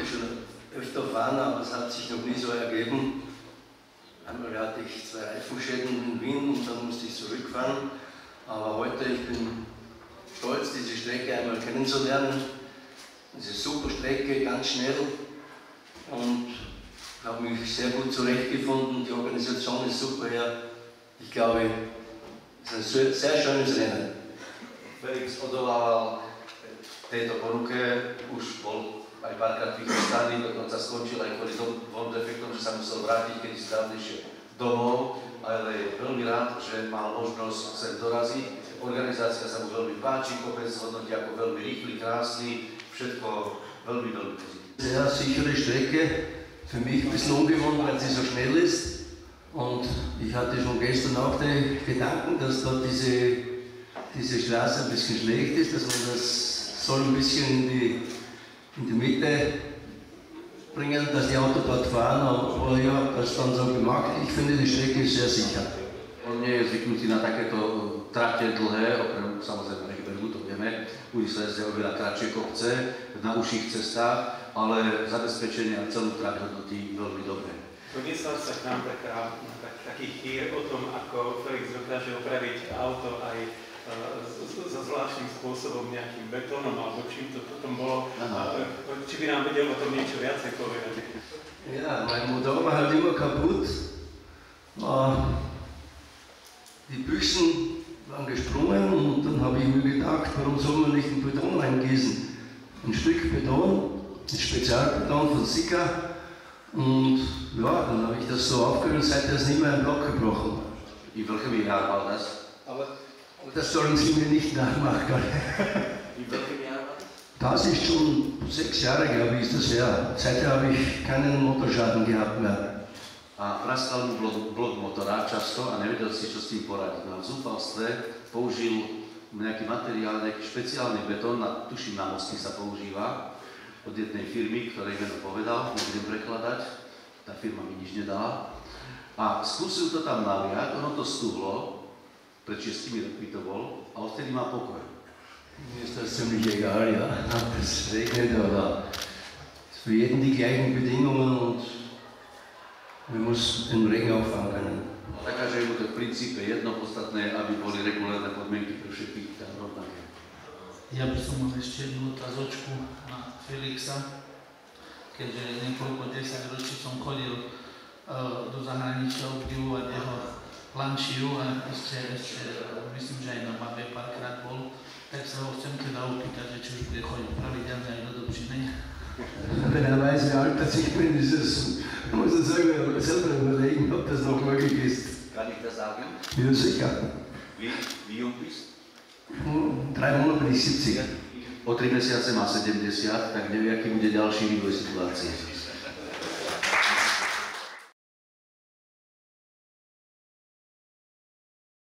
wollte schon öfter fahren, aber es hat sich noch nie so ergeben. Einmal hatte ich 2 Reifenschäden in Wien und dann musste ich zurückfahren. Aber heute, ich bin stolz, diese Strecke einmal kennenzulernen. Es ist eine super Strecke, ganz schnell und habe mich sehr gut zurechtgefunden. Die Organisation ist super her. Ich glaube, es ist ein sehr schönes Rennen. Felix odolával tejto ponuke, už bol aj párkrát vychýstaný, dokonca skončil aj kvôli dvom defektom, že sa musel vrátiť kedysi dávnejšie domov, ale je veľmi rád, že mal možnosť sem doraziť. Organizácia sa mu veľmi páči, kopec hodnotí ako veľmi rýchly, krásny, všetko veľmi, veľmi pozitívne. Sehr sichere Strecke, für mich ein bisschen ungewohnt, weil sie so schnell ist. Und ich hatte schon gestern auch den Gedanken, dass dort diese Straße ein bisschen schlecht ist, dass man das soll ein bisschen in die Mitte bringen, dass die Autos dort fahren, aber ich habe das dann so gemacht. Ich finde, die Strecke ist sehr sicher. On nie je zvyknutý na takéto trate dlhé, okrem samozrejme Hegbergu, to vieme, bude sa jazdia oveľa kratšie kopce, na užších cestách, ale zabezpečenie a celú trať hodnotí veľmi dobre. Podnesal sa k nám taký chýr o tom, ako Felix dokáže opraviť auto aj so zvláštnym spôsobom, nejakým betónom alebo čím to potom bolo. Či by nám vedel o tom niečo viacej povedať? Ja, mein Motor war halt immer kaputt. Die Büchsen waren gesprungen und dann habe ich mir gedacht, warum soll man nicht einen Beton reingießen? Ein Stück Beton, ein Spezialbeton von Sika. Und ja, dann habe ich das so aufgehört und seitdem ist nicht mehr ein Block gebrochen. I veľký Jahr war das. Aber das sollen Sie mir nicht nachmachen. I veľký Jahr war das? Das ist schon 6 Jahre, glaube ich, ist das her. Seitdem habe ich keinen Motorschaden gehabt mehr. A praskal mu blok motora často a nevedel si, čo s tým poradiť. Na zúfalstve použil nejaký materiál, nejaký špeciálny betón, tuším na mosty sa používa, od jednej firmy, ktorej meno povedal, nebudem prekladať, tá firma mi nič nedala. A skúsil to tam naliať, ono to stuhlo, pred 6 rokmi to bol, a odtedy má pokoj. Mir ist das ziemlich egal, ja. Es regnet oder für jeden die gleichen Bedingungen und man muss den Regen auffahren können. Taká, že je mu to v princípe jedno, podstatné, aby boli regulárne podmienky pre všetkých tam rovnaké. Ja by som mal ešte jednu otázočku na Felixa, keďže niekoľko 10 ročí som chodil do zahraničia obdivovať jeho planšiu a ešte myslím, že aj na Babe párkrát bol, tak sa ho chcem teda opýtať, či už bude chodiť pravidelne aj do Dobšiny. Wenn er weiß, wie alt das ich bin, ist es, muss er selber überlegen, ob das noch möglich ist. Kann ich das sagen? Ja, sicher. Wie jung bist? 3 Monate bin ich 70. O 3 mesiace má 70, tak nevie, aký bude ďalší vývoj situácie.